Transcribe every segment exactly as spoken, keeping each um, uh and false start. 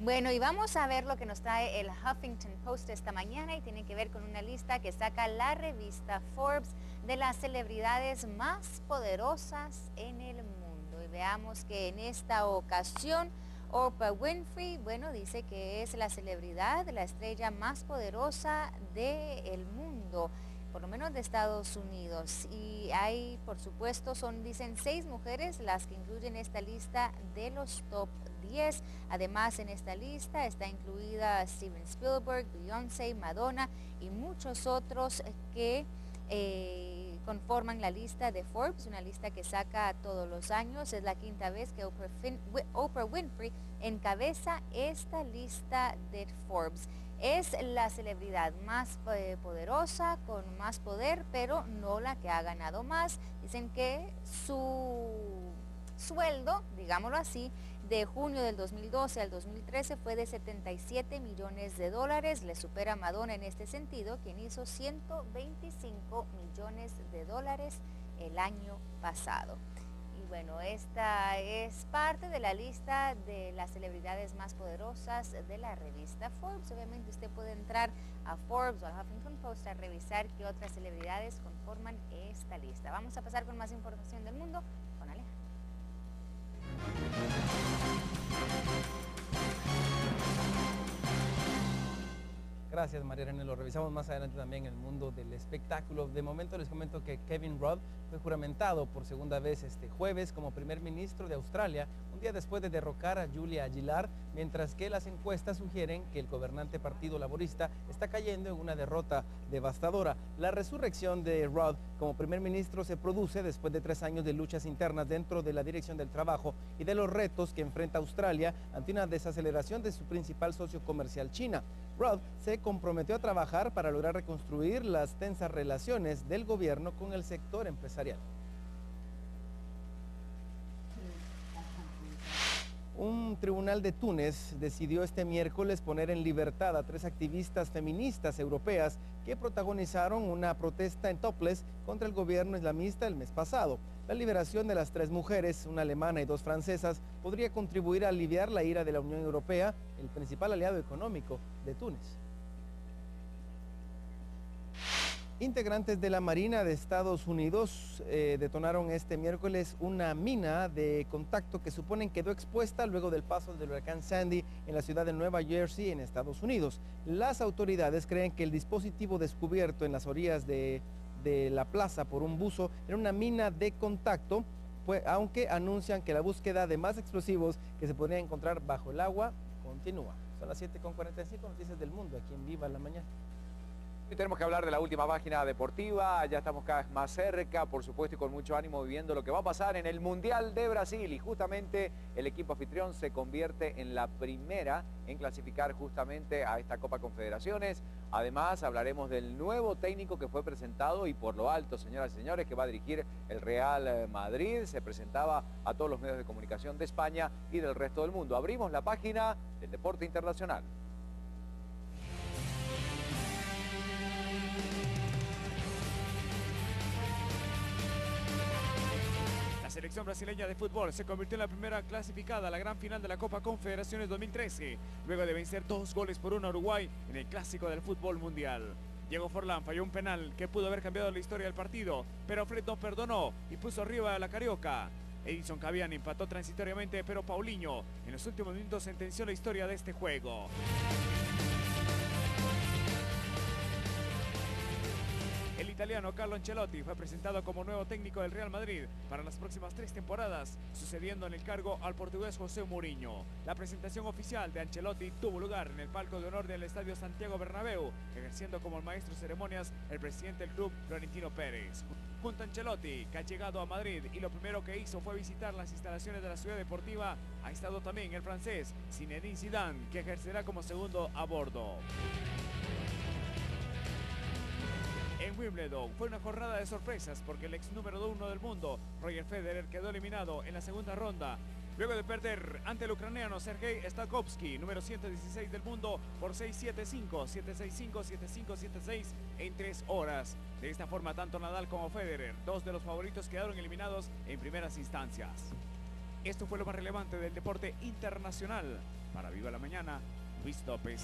Bueno, y vamos a ver lo que nos trae el Huffington Post esta mañana y tiene que ver con una lista que saca la revista Forbes de las celebridades más poderosas en el mundo. Y veamos que en esta ocasión Oprah Winfrey, bueno, dice que es la celebridad, la estrella más poderosa del mundo, por lo menos de Estados Unidos. Y hay, por supuesto, son, dicen, seis mujeres las que incluyen esta lista de los top diez. Además, en esta lista está incluida Steven Spielberg, Beyoncé, Madonna y muchos otros que eh, conforman la lista de Forbes, una lista que saca todos los años. Es la quinta vez que Oprah, fin, Oprah Winfrey encabeza esta lista de Forbes. Es la celebridad más eh, poderosa, con más poder, pero no la que ha ganado más. Dicen que su sueldo, digámoslo así, de junio del dos mil doce al dos mil trece fue de setenta y siete millones de dólares. Le supera a Madonna en este sentido, quien hizo ciento veinticinco millones de dólares el año pasado. Y bueno, esta es parte de la lista de las celebridades más poderosas de la revista Forbes. Obviamente usted puede entrar a Forbes o a Huffington Post a revisar qué otras celebridades conforman esta lista. Vamos a pasar con más información del mundo con Alejandro. Gracias, María René. Lo revisamos más adelante también en el mundo del espectáculo. De momento les comento que Kevin Rudd fue juramentado por segunda vez este jueves como primer ministro de Australia, un día después de derrocar a Julia Gillard, mientras que las encuestas sugieren que el gobernante Partido Laborista está cayendo en una derrota devastadora. La resurrección de Rudd como primer ministro se produce después de tres años de luchas internas dentro de la Dirección del Trabajo y de los retos que enfrenta Australia ante una desaceleración de su principal socio comercial, China. Rudd se comprometió a trabajar para lograr reconstruir las tensas relaciones del gobierno con el sector empresarial. Un tribunal de Túnez decidió este miércoles poner en libertad a tres activistas feministas europeas que protagonizaron una protesta en Topless contra el gobierno islamista el mes pasado. La liberación de las tres mujeres, una alemana y dos francesas, podría contribuir a aliviar la ira de la Unión Europea, el principal aliado económico de Túnez. Integrantes de la Marina de Estados Unidos eh, detonaron este miércoles una mina de contacto que suponen quedó expuesta luego del paso del huracán Sandy en la ciudad de Nueva Jersey, en Estados Unidos. Las autoridades creen que el dispositivo descubierto en las orillas de, de la plaza por un buzo era una mina de contacto, pues, aunque anuncian que la búsqueda de más explosivos que se podrían encontrar bajo el agua continúa. Son las siete con cuarenta y cinco, noticias del mundo aquí en Viva la Mañana. Y tenemos que hablar de la última página deportiva, ya estamos cada vez más cerca, por supuesto, y con mucho ánimo viviendo lo que va a pasar en el Mundial de Brasil. Y justamente el equipo anfitrión se convierte en la primera en clasificar justamente a esta Copa Confederaciones. Además, hablaremos del nuevo técnico que fue presentado y por lo alto, señoras y señores, que va a dirigir el Real Madrid. Se presentaba a todos los medios de comunicación de España y del resto del mundo. Abrimos la página del deporte internacional. La selección brasileña de fútbol se convirtió en la primera clasificada a la gran final de la Copa Confederaciones dos mil trece, luego de vencer dos goles por uno a Uruguay en el clásico del fútbol mundial. Diego Forlán falló un penal que pudo haber cambiado la historia del partido, pero Fred no perdonó y puso arriba a la Carioca. Edison Cavani empató transitoriamente, pero Paulinho en los últimos minutos sentenció la historia de este juego. El italiano Carlo Ancelotti fue presentado como nuevo técnico del Real Madrid para las próximas tres temporadas, sucediendo en el cargo al portugués José Mourinho. La presentación oficial de Ancelotti tuvo lugar en el palco de honor del Estadio Santiago Bernabéu, ejerciendo como el maestro de ceremonias el presidente del club, Florentino Pérez. Junto a Ancelotti, que ha llegado a Madrid y lo primero que hizo fue visitar las instalaciones de la ciudad deportiva, ha estado también el francés Zinedine Zidane, que ejercerá como segundo a bordo. En Wimbledon fue una jornada de sorpresas porque el ex número uno del mundo, Roger Federer, quedó eliminado en la segunda ronda, luego de perder ante el ucraniano Sergei Stakhovsky, número ciento dieciséis del mundo, por seis siete cinco, siete seis cinco, siete cinco siete seis en tres horas. De esta forma, tanto Nadal como Federer, dos de los favoritos, quedaron eliminados en primeras instancias. Esto fue lo más relevante del deporte internacional. Para Viva la Mañana, Luis López.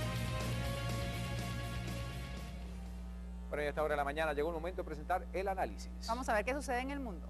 Bueno, y a esta hora de la mañana llegó el momento de presentar el análisis. Vamos a ver qué sucede en el mundo.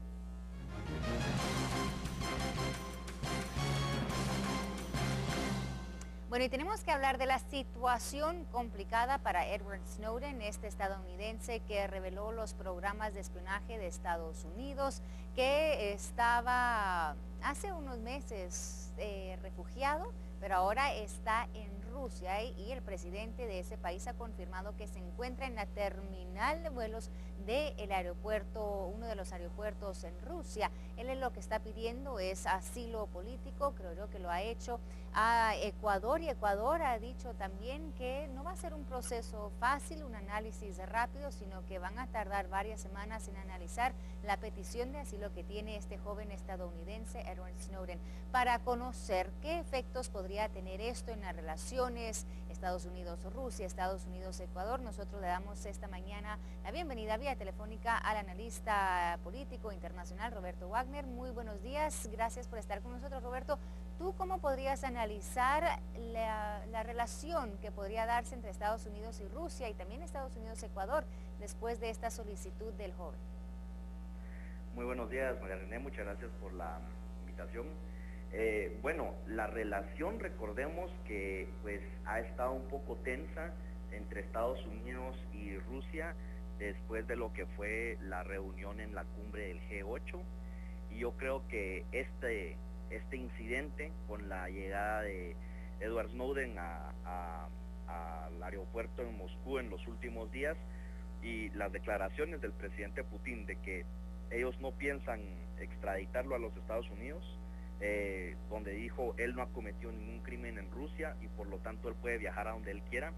Bueno, y tenemos que hablar de la situación complicada para Edward Snowden, este estadounidense que reveló los programas de espionaje de Estados Unidos, que estaba hace unos meses eh, refugiado, pero ahora está en Rusia, ¿eh? Y el presidente de ese país ha confirmado que se encuentra en la terminal de vuelos del aeropuerto, uno de los aeropuertos en Rusia. Él es lo que está pidiendo es asilo político, creo yo que lo ha hecho a Ecuador, y Ecuador ha dicho también que no va a ser un proceso fácil, un análisis rápido, sino que van a tardar varias semanas en analizar la petición de asilo que tiene este joven estadounidense, Edward Snowden, para conocer qué efectos podría tener esto en las relaciones Estados Unidos-Rusia, Estados Unidos-Ecuador. Nosotros le damos esta mañana la bienvenida vía telefónica al analista político internacional Roberto Wagner. Muy buenos días, gracias por estar con nosotros, Roberto. ¿Tú cómo podrías analizar la, la relación que podría darse entre Estados Unidos y Rusia y también Estados Unidos-Ecuador después de esta solicitud del joven? Muy buenos días, María René, muchas gracias por la invitación. Eh, bueno, la relación, recordemos que pues ha estado un poco tensa entre Estados Unidos y Rusia después de lo que fue la reunión en la cumbre del G ocho, y yo creo que este, este incidente con la llegada de Edward Snowden a, a, a, al aeropuerto en Moscú en los últimos días y las declaraciones del presidente Putin de que ellos no piensan extraditarlo a los Estados Unidos, eh, donde dijo él no ha cometido ningún crimen en Rusia y por lo tanto él puede viajar a donde él quiera,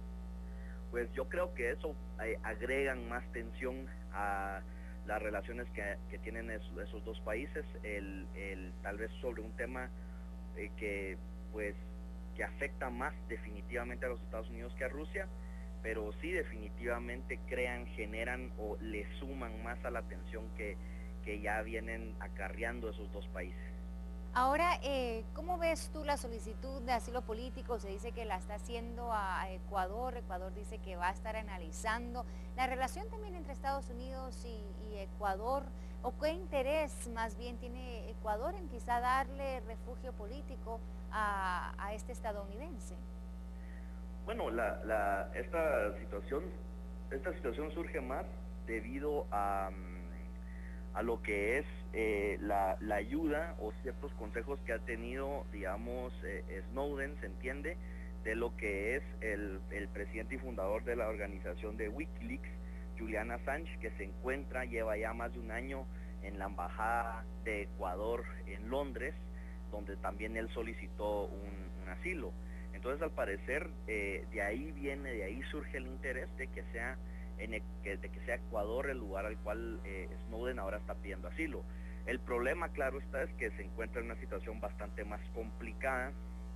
pues yo creo que eso eh, agregan más tensión a las relaciones que, que tienen esos, esos dos países, el, el, tal vez sobre un tema eh, que pues que afecta más definitivamente a los Estados Unidos que a Rusia, pero sí definitivamente crean, generan o le suman más a la tensión que, que ya vienen acarreando esos dos países. Ahora, eh, ¿cómo ves tú la solicitud de asilo político? Se dice que la está haciendo a Ecuador, Ecuador dice que va a estar analizando la relación también entre Estados Unidos y, y Ecuador, o qué interés más bien tiene Ecuador en quizá darle refugio político a, a este estadounidense. Bueno, la, la, esta situación, esta situación surge más debido a, a lo que es eh, la, la ayuda o ciertos consejos que ha tenido, digamos, eh, Snowden, se entiende, de lo que es el, el presidente y fundador de la organización de Wikileaks, Julian Assange, que se encuentra, lleva ya más de un año en la embajada de Ecuador en Londres, donde también él solicitó un, un asilo. Entonces, al parecer, eh, de ahí viene, de ahí surge el interés de que sea, en el, que, de que sea Ecuador el lugar al cual eh, Snowden ahora está pidiendo asilo. El problema, claro está, es que se encuentra en una situación bastante más complicada.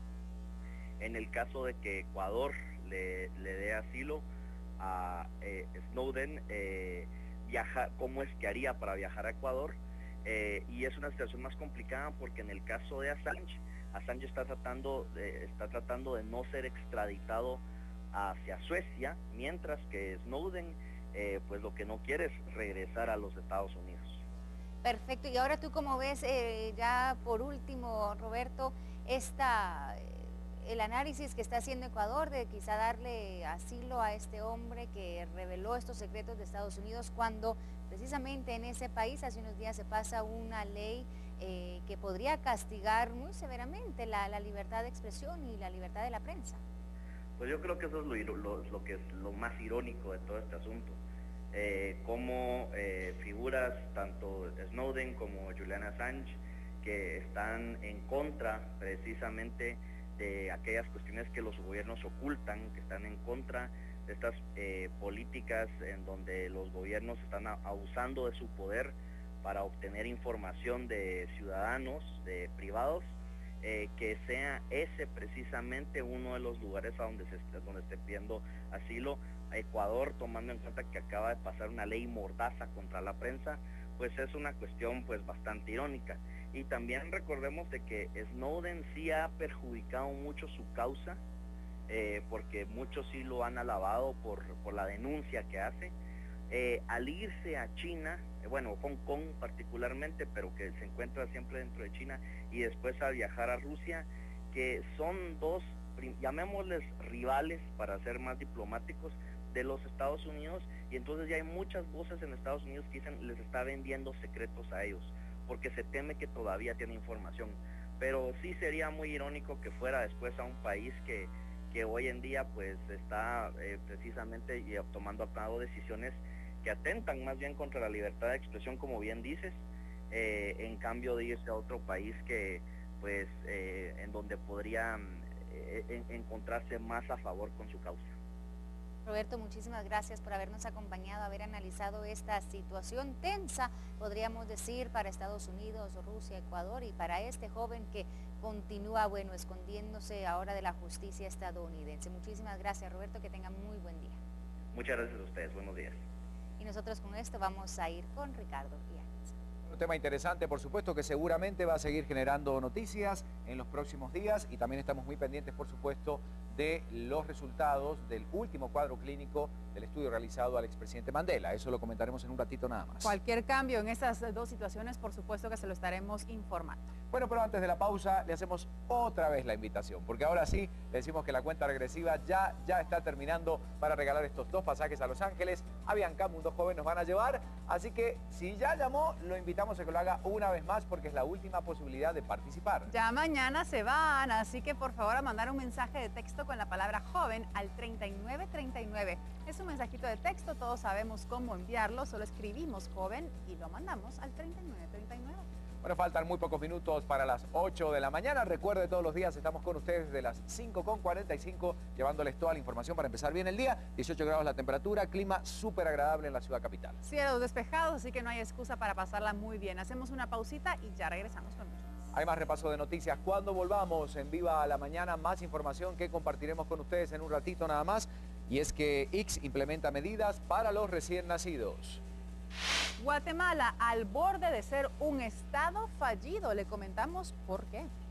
En el caso de que Ecuador le, le dé asilo a eh, Snowden, eh, viaja, ¿cómo es que haría para viajar a Ecuador? Eh, y es una situación más complicada porque en el caso de Assange, Assange está tratando de, está tratando de no ser extraditado hacia Suecia, mientras que Snowden eh, pues lo que no quiere es regresar a los Estados Unidos. Perfecto, y ahora tú cómo ves, eh, ya por último, Roberto, esta, el análisis que está haciendo Ecuador de quizá darle asilo a este hombre que reveló estos secretos de Estados Unidos, cuando precisamente en ese país hace unos días se pasa una ley eh, que podría castigar muy severamente la, la libertad de expresión y la libertad de la prensa. Pues yo creo que eso es lo, lo, lo que es lo más irónico de todo este asunto. Eh, como eh, figuras, tanto Snowden como Julian Assange, que están en contra precisamente de aquellas cuestiones que los gobiernos ocultan, que están en contra de estas eh, políticas en donde los gobiernos están abusando de su poder para obtener información de ciudadanos, de privados, eh, que sea ese precisamente uno de los lugares a donde se donde esté pidiendo asilo. Ecuador, tomando en cuenta que acaba de pasar una ley mordaza contra la prensa, pues es una cuestión pues bastante irónica. Y también recordemos de que Snowden sí ha perjudicado mucho su causa, eh, porque muchos sí lo han alabado por, por la denuncia que hace. Eh, al irse a China, eh, bueno, Hong Kong particularmente, pero que se encuentra siempre dentro de China, y después a viajar a Rusia, que son dos, llamémosles rivales para ser más diplomáticos, de los Estados Unidos, y entonces ya hay muchas voces en Estados Unidos que dicen les está vendiendo secretos a ellos, porque se teme que todavía tiene información. Pero sí sería muy irónico que fuera después a un país que, que hoy en día pues está eh, precisamente tomando a cabo decisiones que atentan más bien contra la libertad de expresión, como bien dices, eh, en cambio de irse a otro país que pues eh, en donde podría eh, en, encontrarse más a favor con su causa. Roberto, muchísimas gracias por habernos acompañado, haber analizado esta situación tensa, podríamos decir, para Estados Unidos, Rusia, Ecuador, y para este joven que continúa, bueno, escondiéndose ahora de la justicia estadounidense. Muchísimas gracias, Roberto, que tengan muy buen día. Muchas gracias a ustedes, buenos días. Y nosotros con esto vamos a ir con Ricardo y Alex. Un tema interesante, por supuesto, que seguramente va a seguir generando noticias en los próximos días, y también estamos muy pendientes, por supuesto, de los resultados del último cuadro clínico del estudio realizado al expresidente Mandela. Eso lo comentaremos en un ratito nada más. Cualquier cambio en esas dos situaciones, por supuesto que se lo estaremos informando. Bueno, pero antes de la pausa le hacemos otra vez la invitación, porque ahora sí le decimos que la cuenta regresiva ya, ya está terminando para regalar estos dos pasajes a Los Ángeles. Aviancam, un dos joven nos van a llevar, así que si ya llamó, lo invitamos a que lo haga una vez más, porque es la última posibilidad de participar. Ya mañana se van, así que por favor a mandar un mensaje de texto con la palabra joven al treinta y nueve treinta y nueve. Es un mensajito de texto, todos sabemos cómo enviarlo, solo escribimos joven y lo mandamos al treinta y nueve treinta y nueve. Bueno, faltan muy pocos minutos para las ocho de la mañana. Recuerde, todos los días estamos con ustedes desde las cinco con cuarenta y cinco, llevándoles toda la información para empezar bien el día. dieciocho grados la temperatura, clima súper agradable en la ciudad capital. Cielos despejados, así que no hay excusa para pasarla muy bien. Hacemos una pausita y ya regresamos con mucho más. Hay más repaso de noticias. Cuando volvamos en Viva a la Mañana, más información que compartiremos con ustedes en un ratito nada más. Y es que I C S implementa medidas para los recién nacidos. Guatemala al borde de ser un estado fallido. Le comentamos por qué.